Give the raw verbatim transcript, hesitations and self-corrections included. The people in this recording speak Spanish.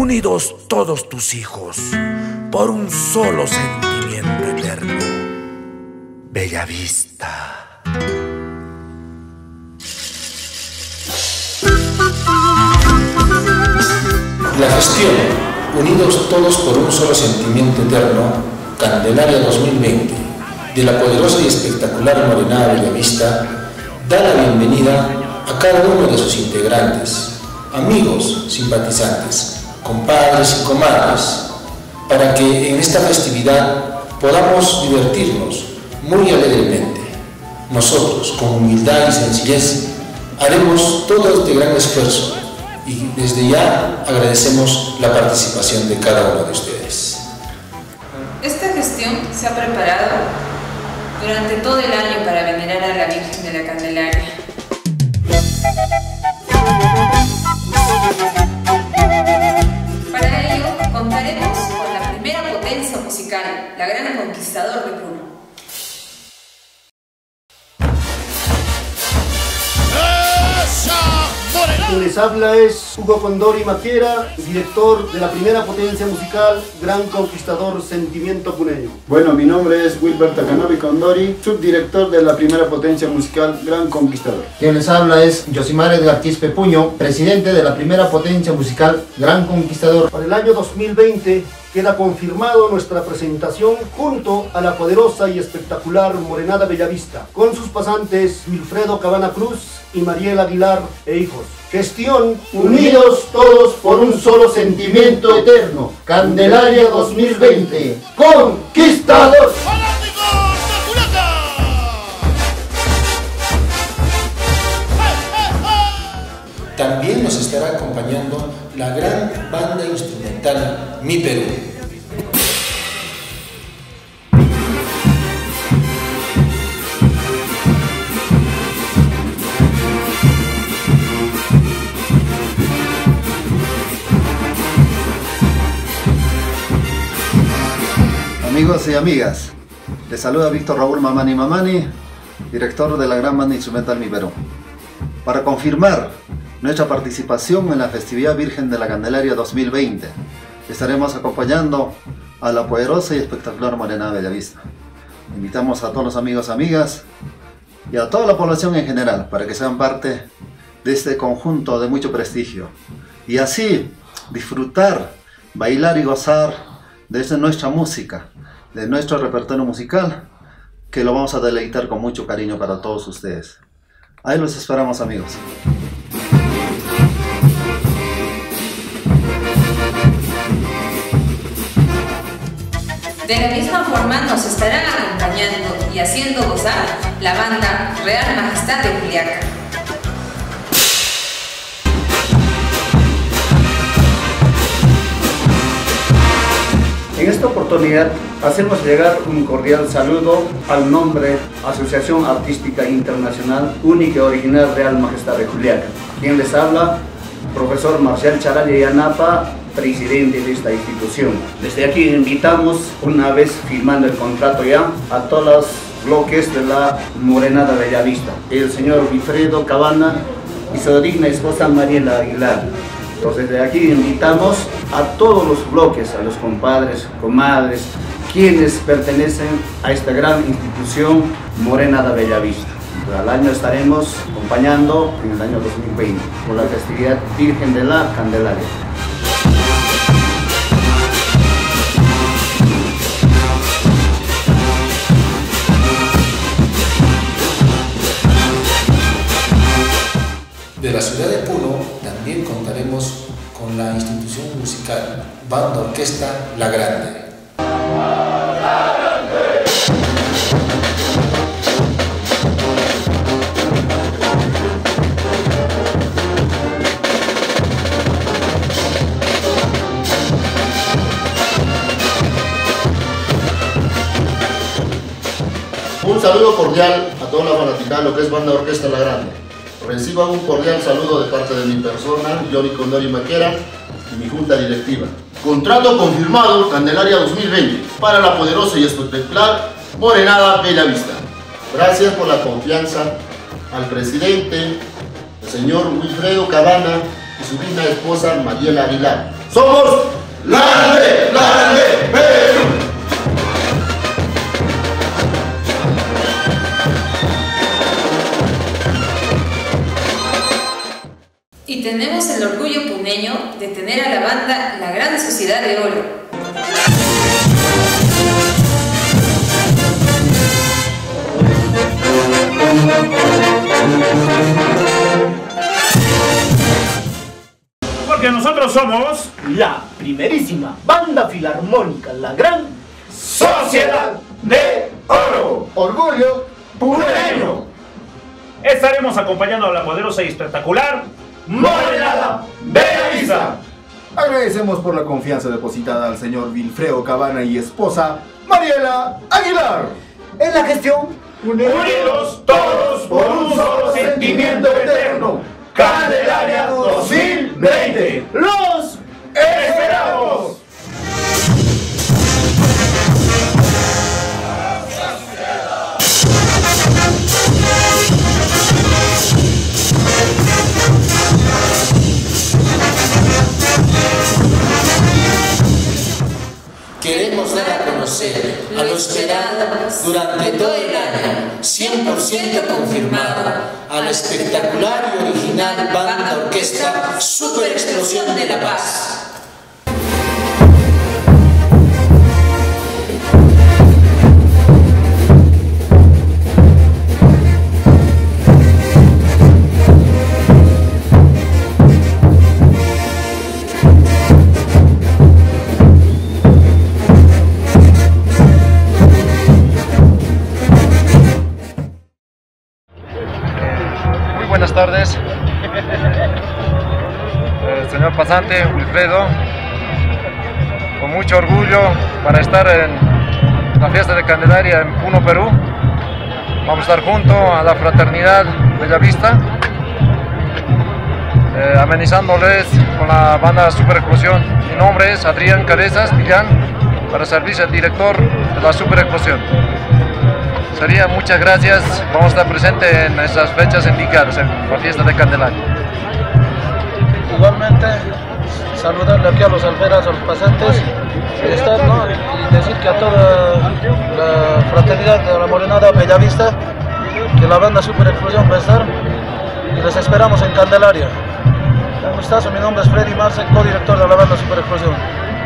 unidos todos tus hijos, por un solo sentimiento eterno. Bellavista. La gestión, unidos todos por un solo sentimiento eterno, Candelaria dos mil veinte, de la poderosa y espectacular Morenada Bellavista, da la bienvenida a cada uno de sus integrantes, amigos, simpatizantes, compadres y comadres, para que en esta festividad podamos divertirnos muy alegremente. Nosotros, con humildad y sencillez, haremos todo este gran esfuerzo y desde ya agradecemos la participación de cada uno de ustedes. Esta gestión se ha preparado durante todo el año para venerar a la Virgen de la Candelaria. Para ello, contaremos con la primera potencia musical, la Gran Conquistador de Puno. Quien les habla es Hugo Condori Maquiera, director de la primera potencia musical Gran Conquistador Sentimiento Puneño. Bueno, mi nombre es Wilber Takanobi Condori, subdirector de la primera potencia musical Gran Conquistador. Quien les habla es Yosimar Edgar Quispe Puño, presidente de la primera potencia musical Gran Conquistador. Para el año dos mil veinte queda confirmado nuestra presentación junto a la poderosa y espectacular Morenada Bellavista, con sus pasantes Wilfredo Cabana Cruz y Mariela Aguilar e hijos. Gestión, Unidos todos por un solo sentimiento eterno. Candelaria dos mil veinte. ¡Conquistador! También nos estará acompañando la gran banda instrumental Mi Perú. Amigos y amigas, les saluda Víctor Raúl Mamani Mamani, director de la gran banda instrumental Mi Perú, para confirmar nuestra participación en la festividad Virgen de la Candelaria dos mil veinte. Estaremos acompañando a la poderosa y espectacular Morenada Bellavista. Invitamos a todos los amigos y amigas y a toda la población en general para que sean parte de este conjunto de mucho prestigio y así disfrutar, bailar y gozar de nuestra música, de nuestro repertorio musical, que lo vamos a deleitar con mucho cariño para todos ustedes. Ahí los esperamos, amigos. De la misma forma nos estarán acompañando y haciendo gozar la banda Real Majestad de Juliaca. En esta oportunidad hacemos llegar un cordial saludo al nombre Asociación Artística Internacional Única y Original Real Majestad de Juliaca. Quien les habla, profesor Marcial Charali Yanapa, presidente de esta institución. Desde aquí invitamos, una vez firmando el contrato ya, a todos los bloques de la Morenada Bellavista, el señor Wilfredo Cabana y su digna esposa Mariela Aguilar. Entonces de aquí invitamos a todos los bloques, a los compadres, comadres, quienes pertenecen a esta gran institución Morenada Bellavista. Al año estaremos acompañando en el año dos mil veinte por la festividad Virgen de la Candelaria. De la ciudad de Puno también contaremos con la institución musical Banda Orquesta La Grande. Un saludo cordial a toda la fanaticada, lo que es Banda Orquesta La Grande. Reciba un cordial saludo de parte de mi persona, Johnny Condori Maquera, y mi junta directiva. Contrato confirmado, Candelaria dos mil veinte, para la poderosa y espectacular Morenada Bellavista. Gracias por la confianza al presidente, el señor Wilfredo Cabana y su digna esposa Mariela Aguilar. Somos la grande, la grande Perú. Y tenemos el orgullo puneño de tener a la banda La Gran Sociedad de Oro. Porque nosotros somos la primerísima banda filarmónica, la Gran Sociedad de Oro. Orgullo Puneño. Estaremos acompañando a la poderosa y espectacular Morenada Bellavista. Agradecemos por la confianza depositada al señor Wilfredo Cabana y esposa Mariela Aguilar. En la gestión, unidos todos por un solo sentimiento eterno. Candelaria dos mil veinte. ¡Los esperamos! Queremos dar a conocer a lo esperado durante todo el año, cien por ciento confirmado, a la espectacular y original banda orquesta Super Explosión de la Paz. Buenas tardes, el señor pasante Wilfredo, con mucho orgullo para estar en la fiesta de Candelaria en Puno, Perú. Vamos a estar junto a la fraternidad Bellavista, eh, amenizándoles con la banda Super Explosión. Mi nombre es Adrián Cabezas Millán, para servirse el director de la Super Explosión. Sería muchas gracias, vamos a estar presentes en esas fechas indicadas en la fiesta de Candelaria. Igualmente, saludarle aquí a los alferas, a los pasantes, y, estar, ¿no? y decir que a toda la fraternidad de la Morenada Bellavista, que la banda Super Explosión va a estar, y les esperamos en Candelaria. Un gustazo, mi nombre es Freddy Marce, co-director de la banda Super Explosión.